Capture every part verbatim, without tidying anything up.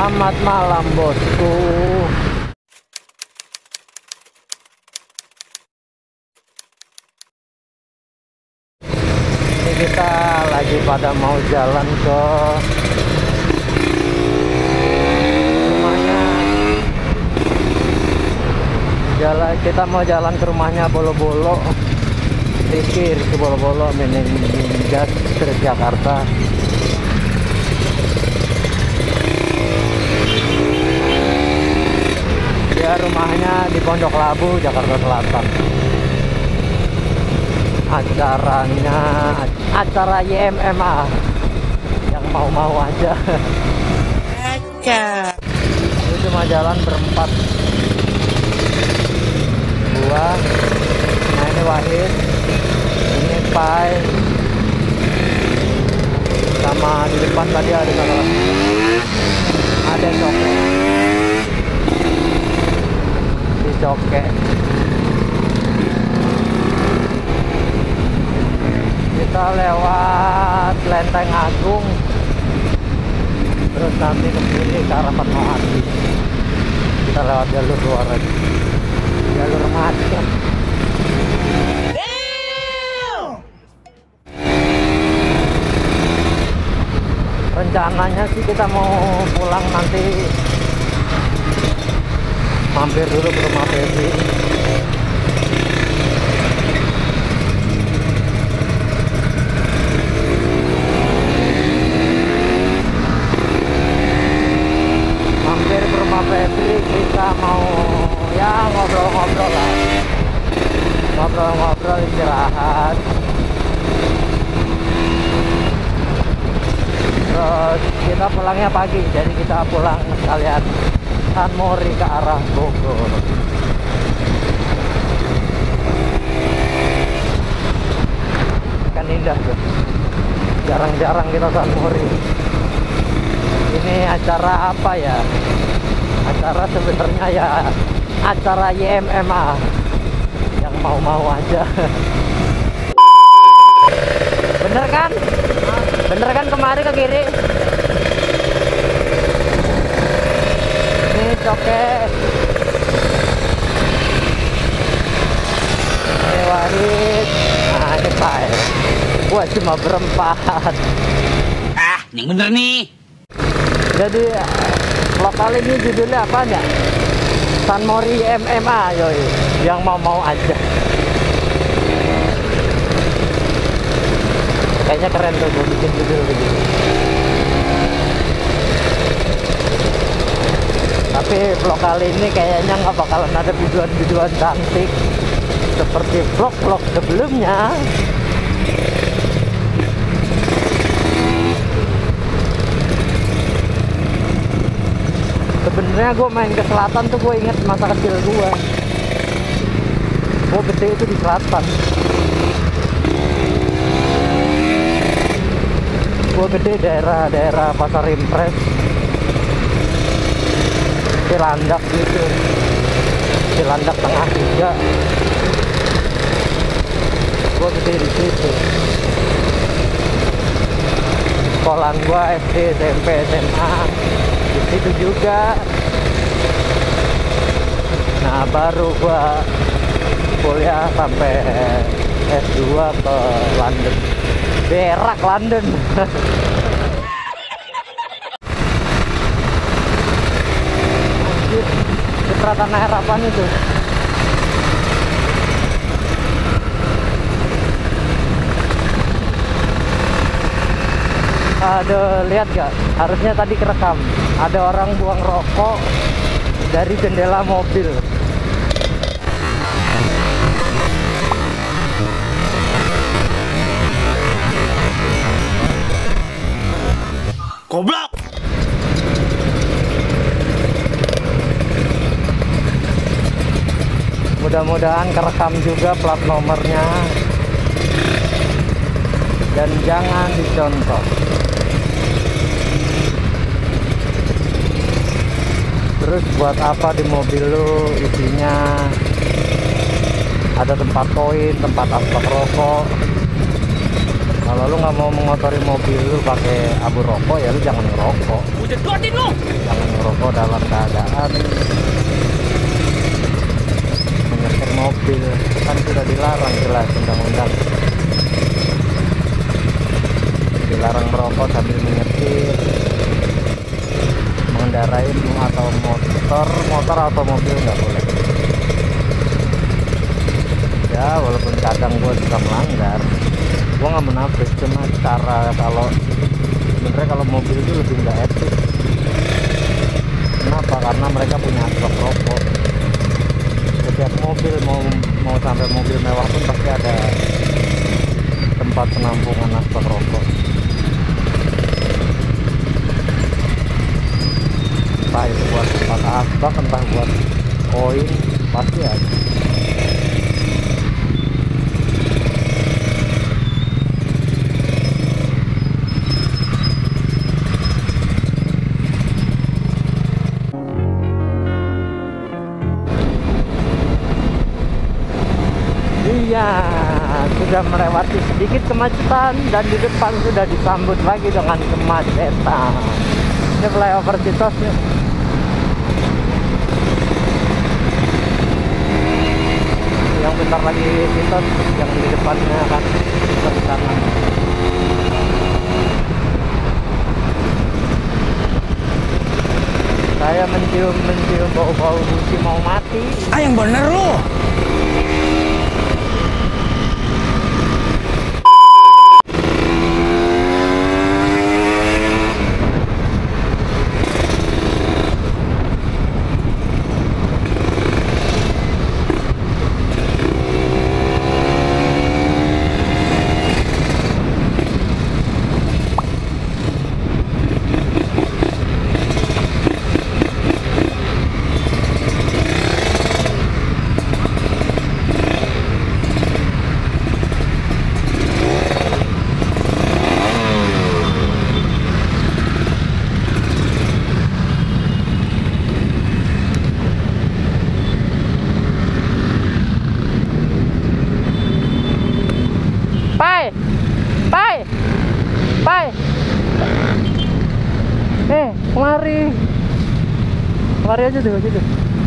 Selamat malam bosku. Ini kita lagi pada mau jalan ke rumahnya. Jalan kita mau jalan ke rumahnya Bolo-Bolo. Rizky, Rizky Bolo-Bolo, Meninjas Street Jakarta. Ya, rumahnya di Pondok Labu, Jakarta Selatan. Acaranya acara Y M M A, yang mau-mau aja. Ini cuma jalan berempat. Gua, nah ini Wahid, ini Pai, sama di depan tadi ada salah ada Coke. Si Coke. Kita lewat Lenteng Agung, terus nanti ke sini ke arah Fatmawati. Kita lewat jalur luar aja, jalur macet. Rencananya sih kita mau pulang nanti, mampir dulu ke rumah Febri. Mampir ke rumah Febri, kita mau ya ngobrol-ngobrol lah, ngobrol-ngobrol istirahat. Terus kita pulangnya pagi, jadi kita pulang sekalian San Mori ke arah Bogor. Kan indah tuh, jarang-jarang kita San Mori. Ini acara apa ya? Acara sebenarnya ya acara Y M M A, yang mau-mau aja. Bener kan? Bener kan, kemari ke kiri. Ini Coke, ini Wahid, nah ini Pai. Gua cuma berempat. Ah, yang bener nih. Jadi vlog kali ini judulnya apa ya? San Mori M M A, yoi, yang mau-mau aja. Kayaknya keren tuh gue bikin judul begini. Tapi vlog kali ini kayaknya nggak bakalan ada biduan-biduan cantik seperti vlog-vlog sebelumnya. Sebenarnya gue main ke selatan tuh gue inget masa kecil gue. Gue gede itu di selatan. Gue gede daerah-daerah Pasar Impres, Cilandak gitu, Cilandak Tengah juga. Gue gede di situ. Sekolah gue S D, S M P, S M A di situ juga. Nah, baru gue kuliah sampai S dua ke London. Berak London. Cipratan air apaan itu? Ada, lihat gak? Harusnya tadi kerekam. Ada orang buang rokok dari jendela mobil. Goblok. Mudah-mudahan kerekam juga plat nomornya. Dan jangan dicontoh. Terus buat apa di mobil lu isinya ada tempat koin, tempat asbak rokok, Kalau lu nggak mau mengotori mobil lu pakai abu rokok, ya lu jangan ngerokok. Udah tuatin lu. Jangan ngerokok dalam keadaan menyetir mobil, kan sudah dilarang jelas undang-undang. Dilarang merokok sambil menyetir, mengendarai atau motor, motor atau mobil nggak boleh. Ya walaupun kadang gue suka melanggar, gue nggak menabrak, cuma cara kalau sebenarnya kalau mobil itu lebih nggak etis. Kenapa? Karena mereka punya asbak rokok. Setiap mobil mau mau sampai mobil mewah pun pasti ada tempat penampungan asbak rokok. Entah itu buat tempat asbak, entah buat koin, pasti ada. Iya, sudah melewati sedikit kemacetan dan di depan sudah disambut lagi dengan kemacetan. Ini flyover Citos ya. Yang bentar lagi Citos, yang di depannya kan ke sana. Saya mencium-mencium bau-bau busi mau mati. Ah, yang bener lu. Pai, Pai, Pai. Eh, kemari, kemari aja tuh, aja tuh.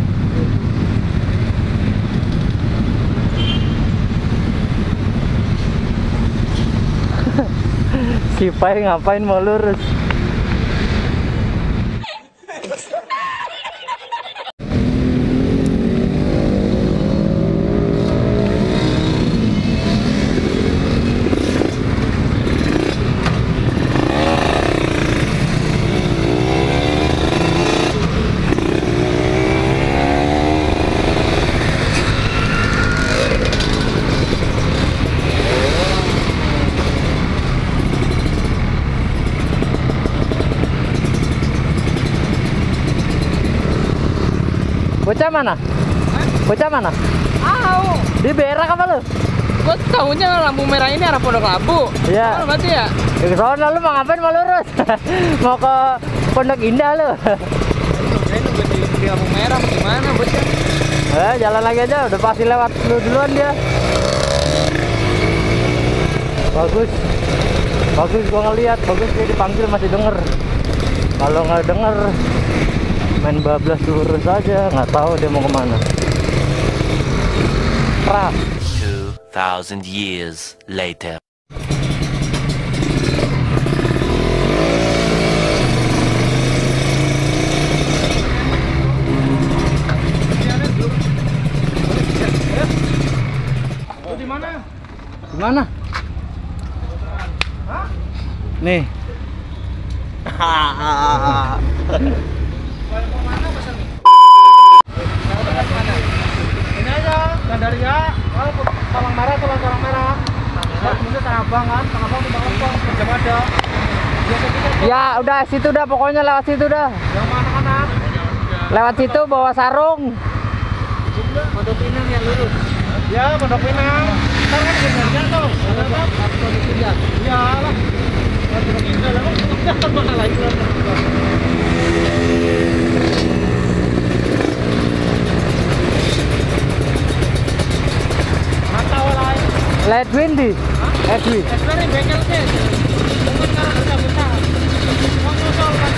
Si Pai ngapain mau lurus? Bocah mana? Hah? Bocah mana? Au, Di berak apa lu? gue tahunya lampu merah ini arah Pondok Labu. Iya. Oh, berarti ya? Ya ke sana lu mau ngapain, mau lurus? Mau ke Pondok Indah lu? Saya nunggu di, di lampu merah, gimana bocah? Eh, jalan lagi aja, udah pasti lewat lu duluan dia. Bagus. Bagus gua ngeliat, bagus dia dipanggil masih denger. Kalau nggak denger, main bablas lurus aja, nggak tahu dia mau kemana. Pras. Two thousand years later. Di mana? Gimana? Hah? Nih. Ini aja, Gandaria. Kalau Talang Merah, Tulang Talang Merah. Nah, kemudian Tanah Abang kan, Tanah Abang Tulang Lempong, kerja ada. Biasa kita Ya udah situ dah, pokoknya lewat situ dah. yang mana anak-anak? Lewat situ bawa sarung. Pondok Pinang yang lurus. Ya, Pondok Pinang. Ntar kan Gandaria tuh. Pondok Pinang. Ya lah. Pondok Pinang lah. Udah kan mana lagi lah. Mantau lah. Light windy. Hah? Edwi. Sebenarnya bengkel sih. Mungkin karena kerja besar. Mau nyusul kan.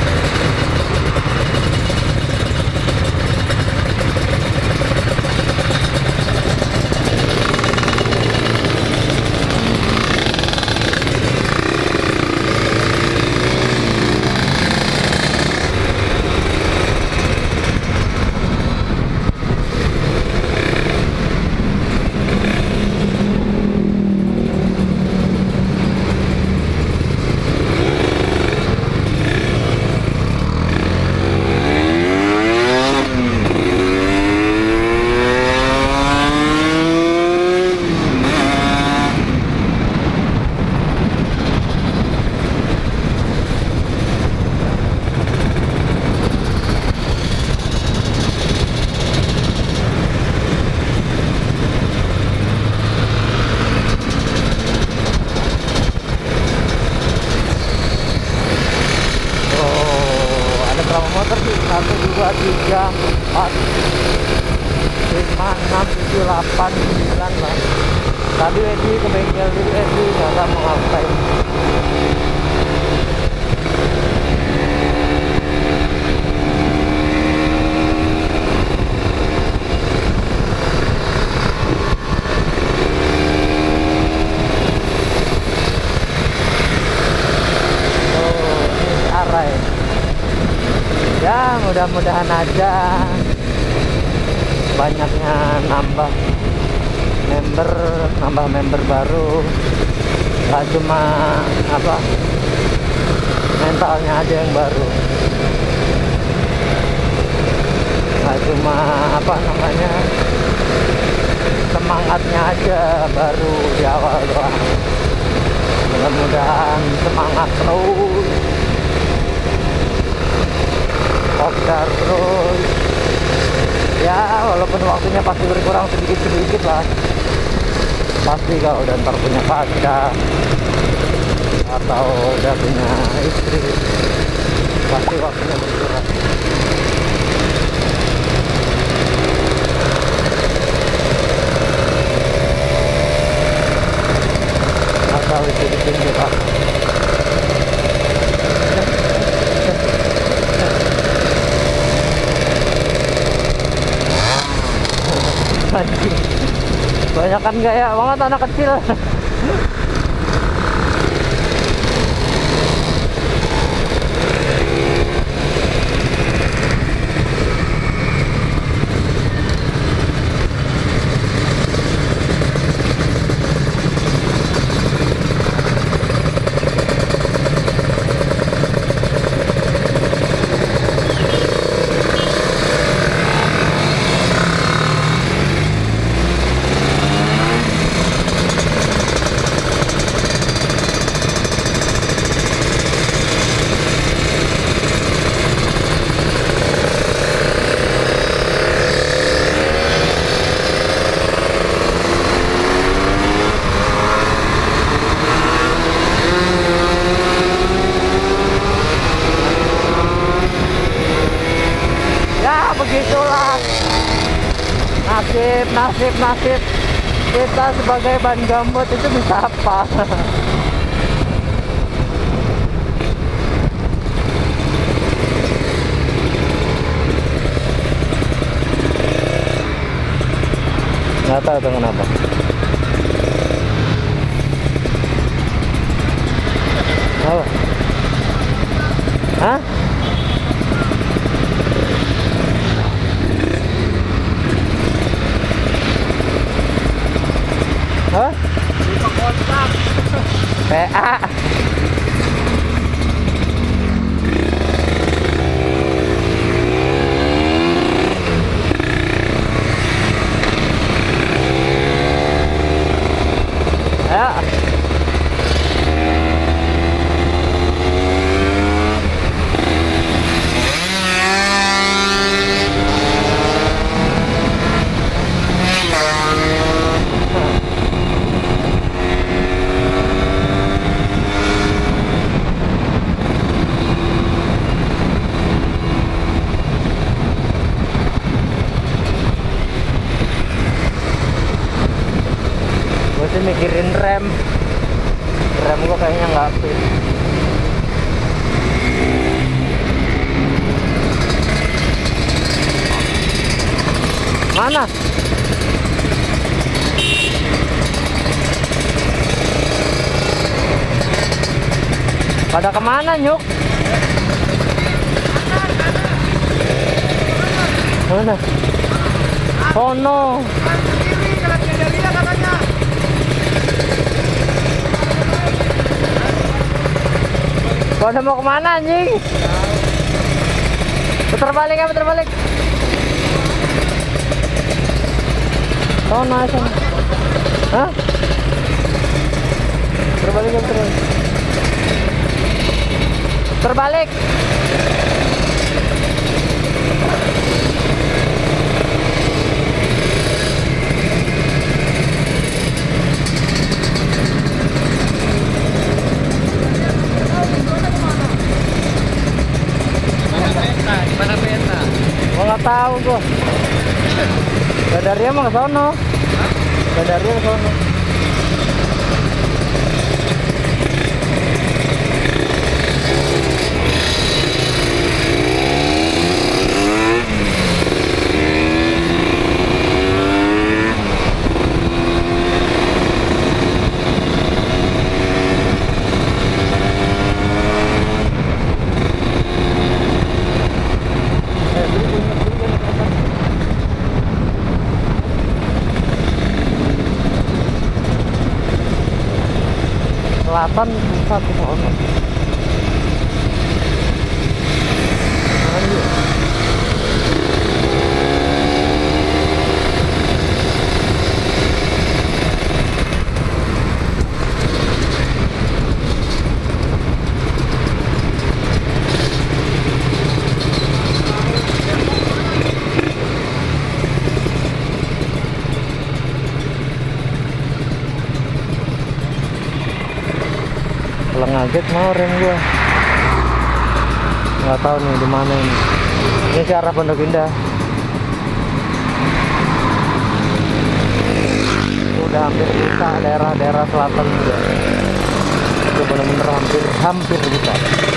satu, dua, tiga, empat, lima, enam, tujuh, delapan, sembilan lah. Tadi Edi ke bengkel dulu, Edi nggak tahu mau ngapain. Oh, ini arah ya. Ya mudah-mudahan aja banyaknya nambah member nambah member baru, nggak cuma apa mentalnya aja yang baru, nggak cuma apa namanya semangatnya aja baru di awal doang. Mudah-mudahan semangat terus, Oscar terus ya, walaupun waktunya pasti berkurang sedikit-sedikit lah, pasti kalau udah ntar punya pacar atau udah punya istri pasti waktunya berkurang. Asal itu ditunjuk Pak. Banyakan gaya banget anak kecil. Begitulah nasib nasib nasib kita sebagai ban gambut itu bisa apa. Nggak tahu tuh kenapa. Apa? Hah? Hah? Lupa kontak. P A. Ayo. Mana? Pada kemana, Nyuk? Mana? Sono. Pada mau kemana, anjing? Putar balik ya, putar balik. Sono, sono. Hah? Putar balik ya, putar balik. Terbalik. Mana peta? Gua nggak tahu gua. Dari emang ke sono. Dari ke sono. Selatan susah tuh sono. Kalau ngaget mau rem gua nggak tahu nih di mana ini. Ini ke arah Pondok Indah. Udah hampir bisa daerah-daerah selatan juga. Udah bener-bener hampir hampir bisa.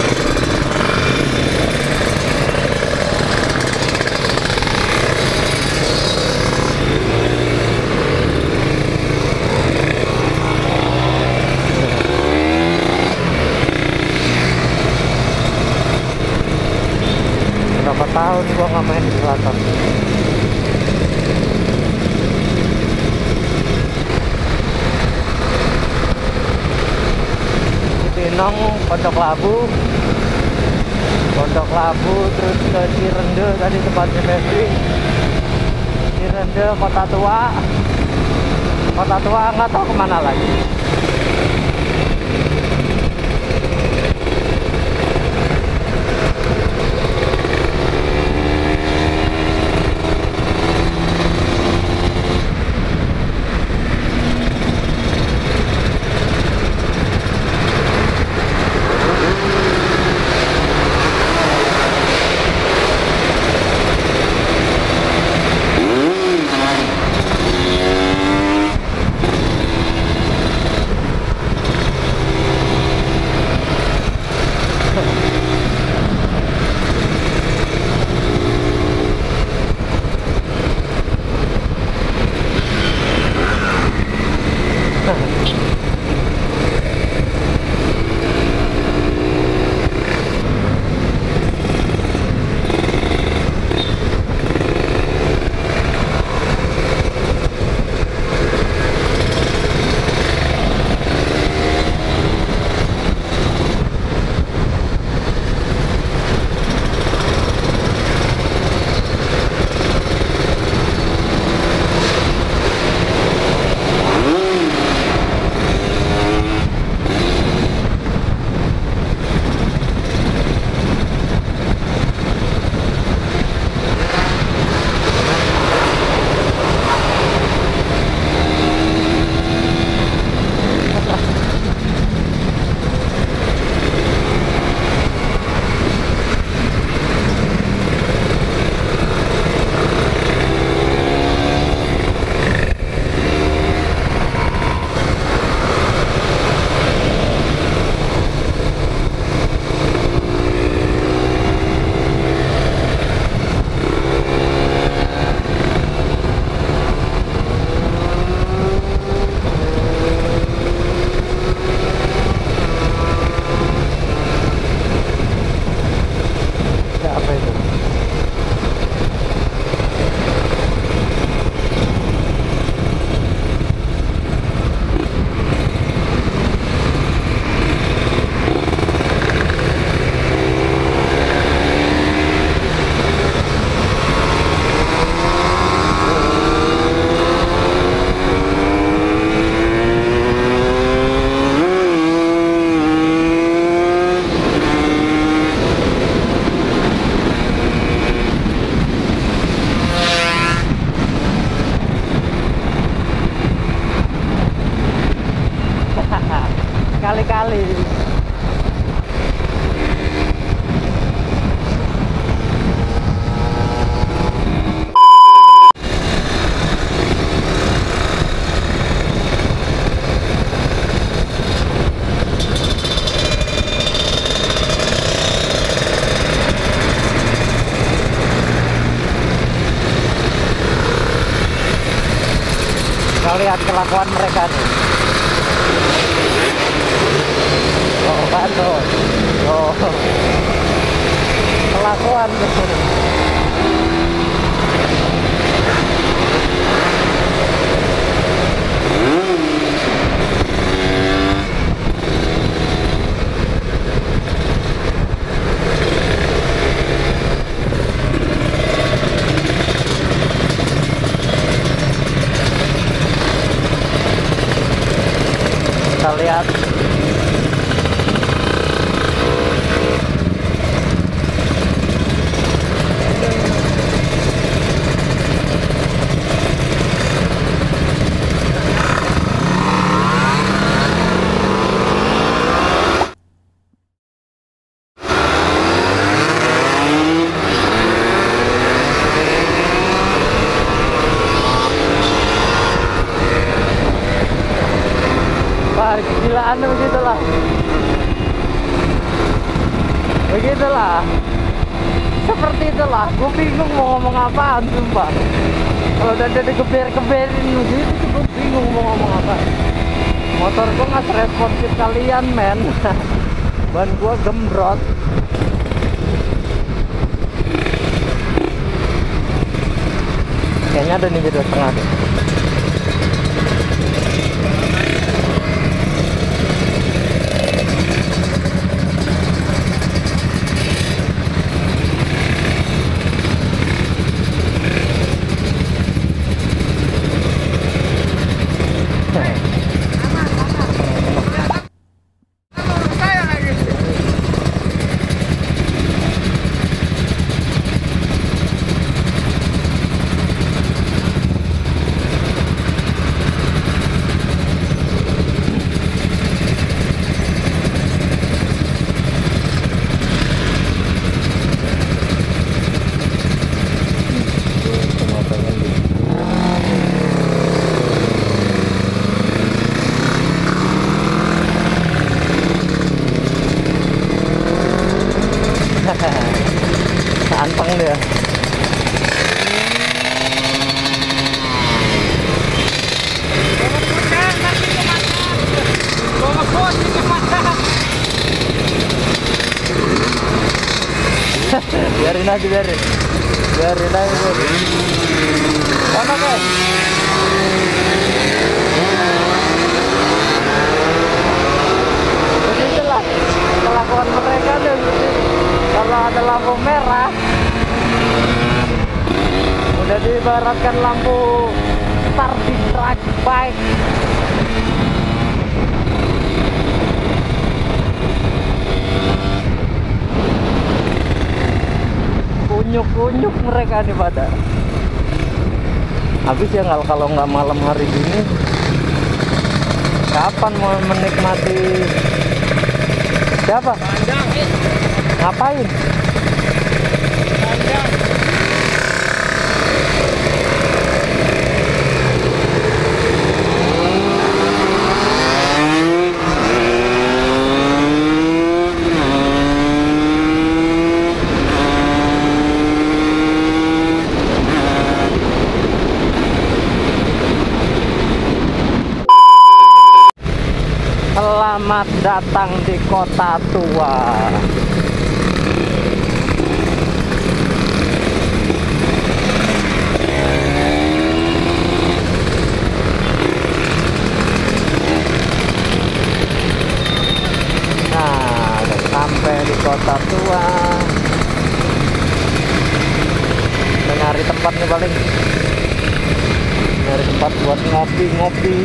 Berapa tahun gua nggak main di selatan. Pinong, Pondok Labu, Pondok Labu, terus ke Cirende tadi tempatnya Febri. Cirende, Kota Tua, Kota Tua nggak tahu kemana lagi. lihat kelakuan mereka nih. Oh kan tuh. Oh. Kelakuan tuh. Kita lihat kegilaan begitulah begitulah seperti itulah. Gue bingung mau ngomong apaan sumpah. Kalau udah ada keber-keberin begitu gue bingung mau ngomong apa. Motor gue nggak seresponsif kalian men. Ban gue gembrot. Kayaknya ada nih di dua setengah deh. Anteng dia. Biarin aja, biarin. Biarin aja. Mana guys? Begitulah kelakuan mereka deh. Kalau ada lampu merah, udah diibaratkan lampu start di track bike. Kunyuk-kunyuk mereka nih pada. Habis ya nggak, kalau nggak malam hari gini, kapan mau menikmati? Siapa? Panjang. Ngapain? Panjang. Selamat datang di kota tua. Nah, udah sampai di kota tua. Udah nyari tempat nih paling. Nyari tempat buat ngopi-ngopi.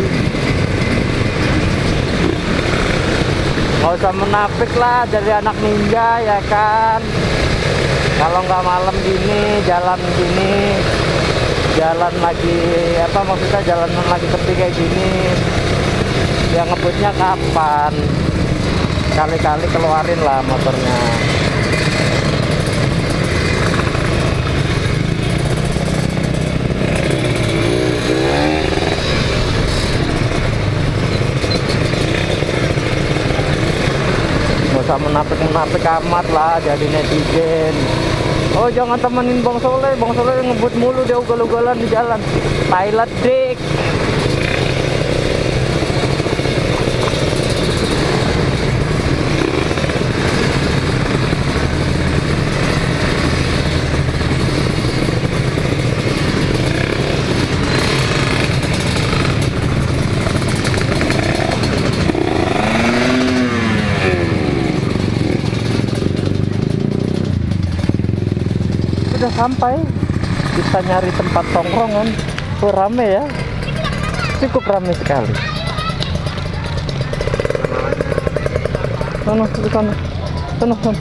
Nggak usah menapik lah jadi anak ninja ya kan. Kalau nggak malam gini, jalan gini, jalan lagi apa maksudnya jalan lagi sepi kayak gini, ya ngebutnya kapan? Kali-kali keluarin lah motornya. Menapik-menapik amat lah jadi netizen. Oh jangan temenin Bang Soleh, Bang Soleh ngebut mulu dia ugal-ugalan di jalan. Thailand dik. sudah sampai. Kita nyari tempat tongkrongan. Oh, rame ya, cukup rame sekali. Sana, di sana, sana, sana.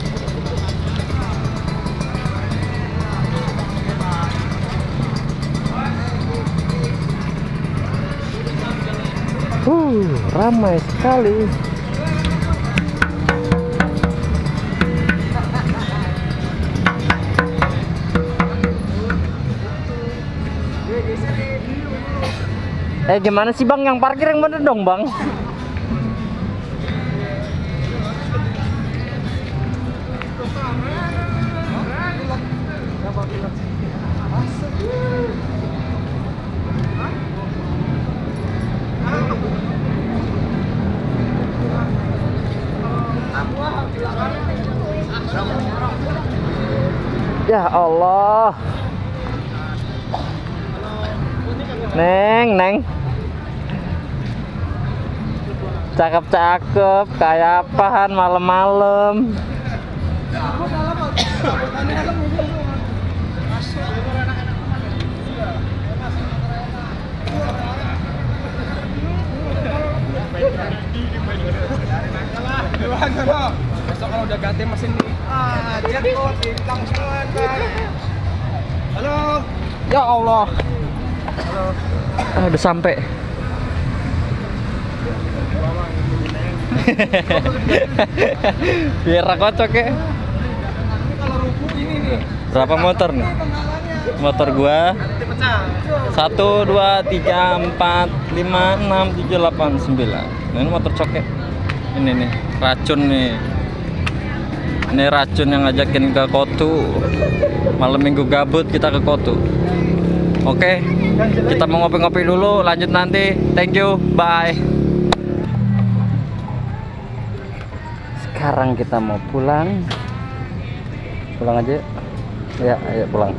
Uh, ramai sekali. Eh, gimana sih bang, yang parkir yang bener dong bang? Ya Allah. Neng, neng. Cakep-cakep, kayak apaan malam-malam. Besok kalau udah ganti mesin nih, ah, dia kok hilang semua kan. Halo. Ya Allah. Halo. Ah, udah sampai. Biar kocok ya. Kalau rubuh ini nih. Berapa motor nih? Motor gua satu, dua, tiga, empat, lima, enam, tujuh, delapan, sembilan. Nah, ini motor cokek. Ini nih, racun nih. Ini racun yang ngajakin ke Kotu. Malam minggu gabut kita ke Kotu. Oke, kita mau ngopi-ngopi dulu, lanjut nanti. Thank you, bye. Sekarang kita mau pulang. Pulang aja. Ya, ayo pulang.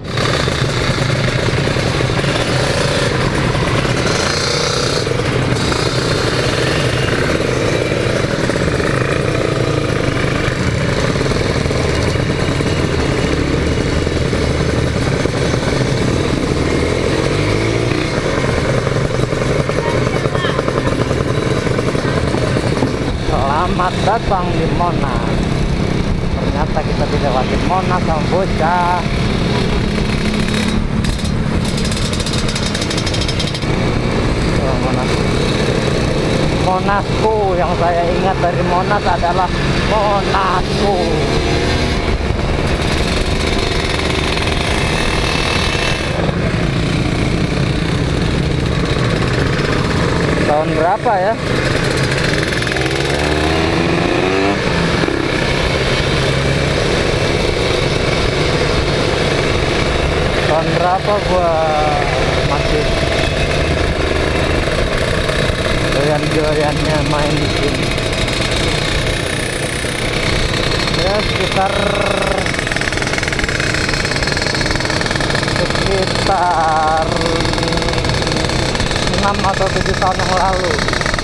Selamat datang di Monas. Ternyata kita tidak lagi Monas sama bocah. Oh, Monas. Monasku, yang saya ingat dari Monas adalah Monasku. Tahun berapa ya? Tahun berapa gua masih doyan-doyannya main di sini. Ya sekitar sekitar enam atau tujuh tahun yang lalu.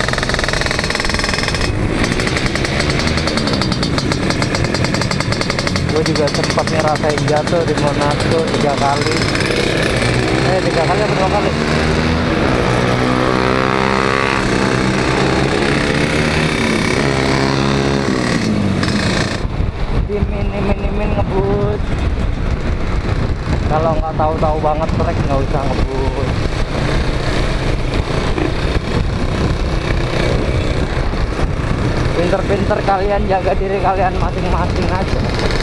Gue juga sempat ngerasain jatuh di Monasco tiga kali. Eh tiga kali atau dua kali? Dimin-min ngebut. Kalau nggak tahu-tahu banget trek nggak usah ngebut. Pinter-pinter kalian jaga diri kalian masing-masing aja.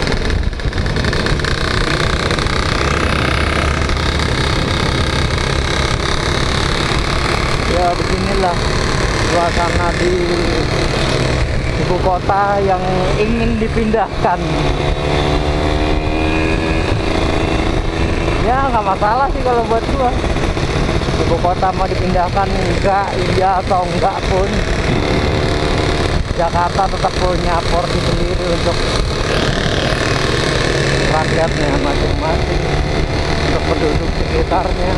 Ya beginilah suasana di ibu kota yang ingin dipindahkan. Ya nggak masalah sih kalau buat gua. Ibu kota mau dipindahkan enggak, iya atau enggak pun, Jakarta tetap punya porsi sendiri untuk rakyatnya masing-masing, untuk penduduk sekitarnya.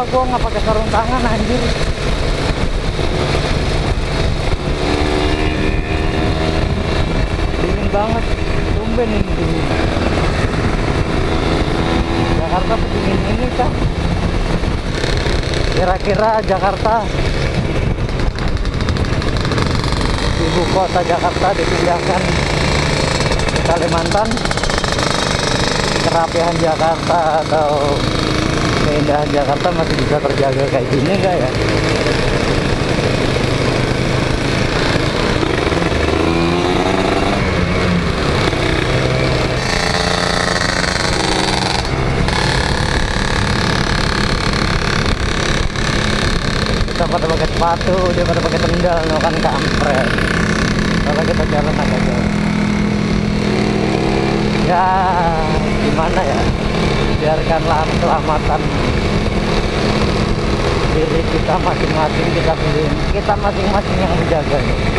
Sumpah gua nggak pakai sarung tangan anjir. Dingin banget, tumben ini dingin. Jakarta sedingin ini kan? Kira-kira Jakarta, ibu kota Jakarta dipindahkan ke Kalimantan, kerapihan Jakarta atau keindahan Jakarta masih bisa terjaga kayak gini enggak ya? Kita pada pakai sepatu, dia pada pakai sendal, no kan kampret. Kalau kita jalan agak jauh. Ya, gimana ya? Biarkanlah keselamatan diri kita masing-masing, kita sendiri, kita masing-masing yang menjaga.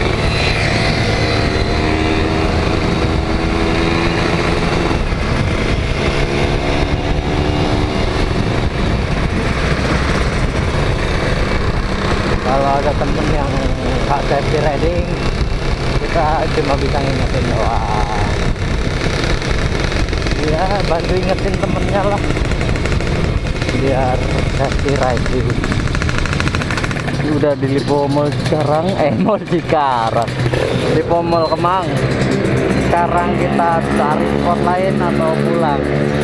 Kalau ada temen yang nggak safety riding, kita cuma bisa ngingetin doang. Ya, bantu ingetin temennya lah biar safety riding. Udah di Lipo Mall sekarang, eh Mall Cikarang, Lipo Mall Kemang. Sekarang kita cari spot lain atau pulang.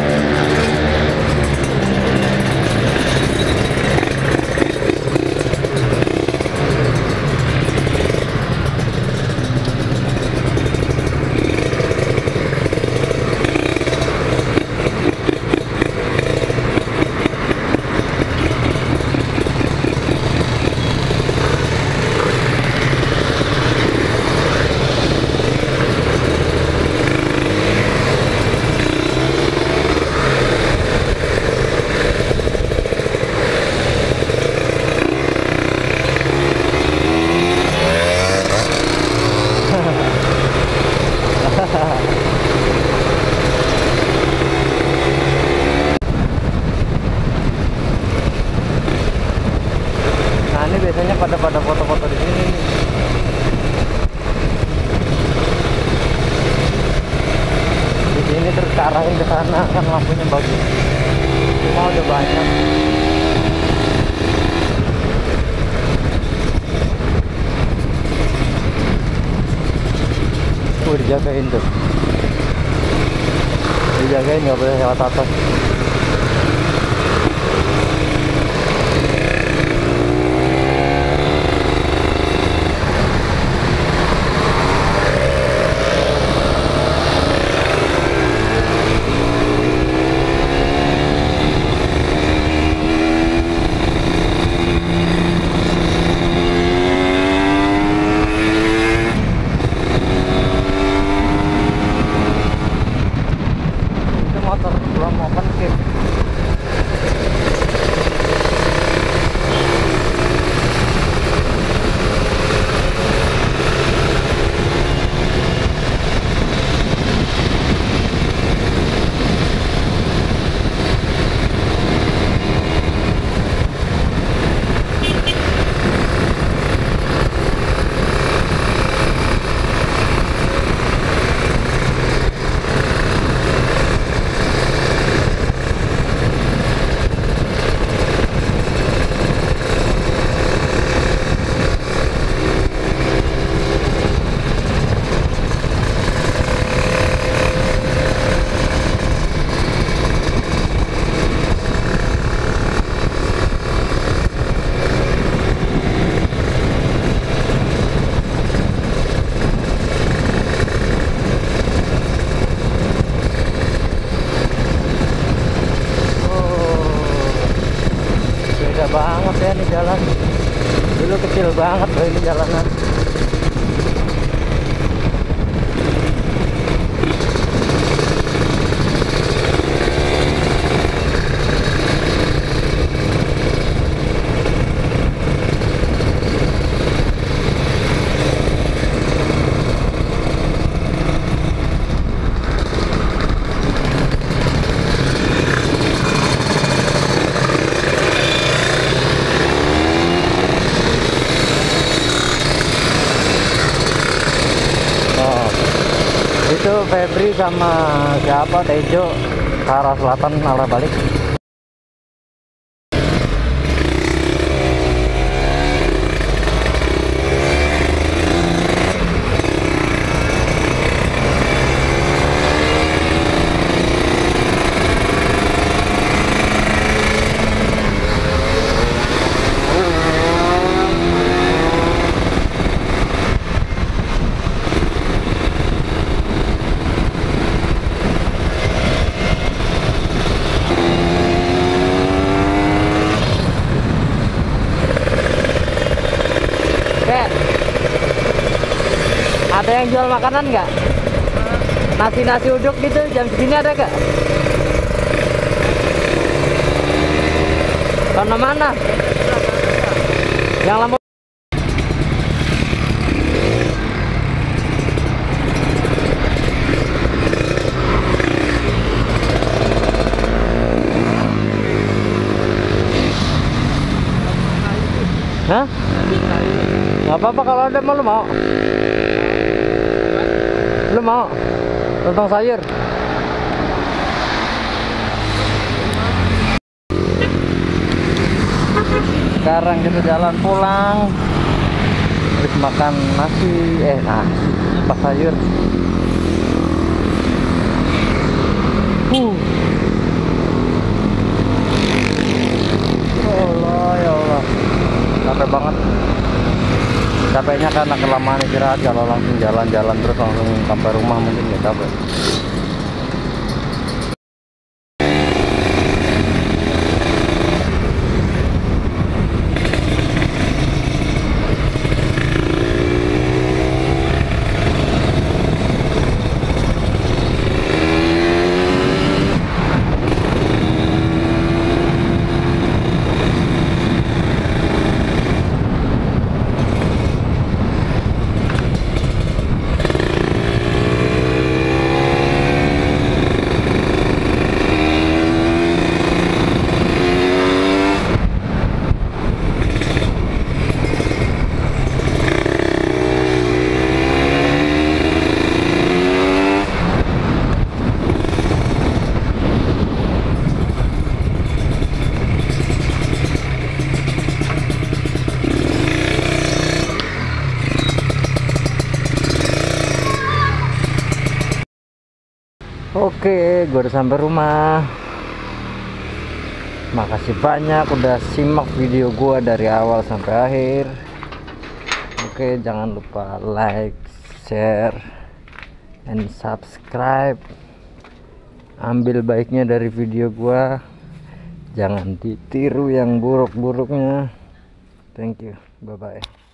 Nah ini biasanya pada pada foto-foto di sini. Di sini terus arahin ke sana kan lampunya bagus. Cuma udah banyak. Oh, dijagain tuh. Dijagain nggak boleh lewat atas. Motor belum open skip. Banget ya ini jalan. Dulu kecil banget loh ini jalanan. Febri sama siapa Tejo ke arah selatan arah balik. Ada yang jual makanan nggak? Nasi-nasi uduk gitu jam segini ada nggak? Karena mana? Yang lama. Hah? Nggak apa-apa kalau ada mau, lu mau? Lu mau? Lontong sayur? Sekarang kita jalan pulang. Habis makan nasi, eh nasi, pas sayur. Uh. Ya Allah, ya Allah. Capek banget. Capeknya karena kelamaan istirahat, kalau langsung jalan-jalan terus langsung sampai rumah mungkin nggak capek. Oke, gue udah sampai rumah. Makasih banyak udah simak video gue dari awal sampai akhir. Oke, jangan lupa like, share, and subscribe. Ambil baiknya dari video gue, jangan ditiru yang buruk-buruknya. Thank you, bye bye.